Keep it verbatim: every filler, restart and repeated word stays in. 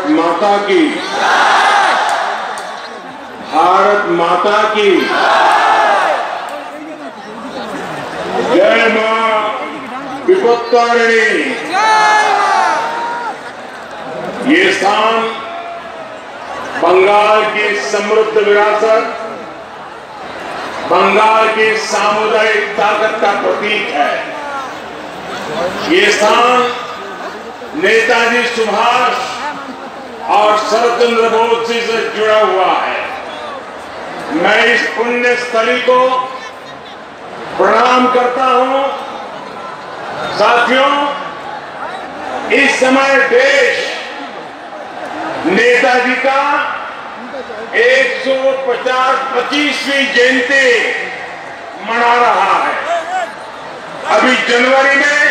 भारत माता की, भारत माता की जय मां विपत्तारिणी। ये स्थान बंगाल की समृद्ध विरासत, बंगाल की सामुदायिक ताकत का प्रतीक है। ये स्थान नेताजी सुभाष और शरद चंद्र बोस जी से जुड़ा हुआ है। मैं इस पुण्य स्थली को प्रणाम करता हूं। साथियों, इस समय देश नेताजी का एक सौ पच्चीसवीं जयंती मना रहा है। अभी जनवरी में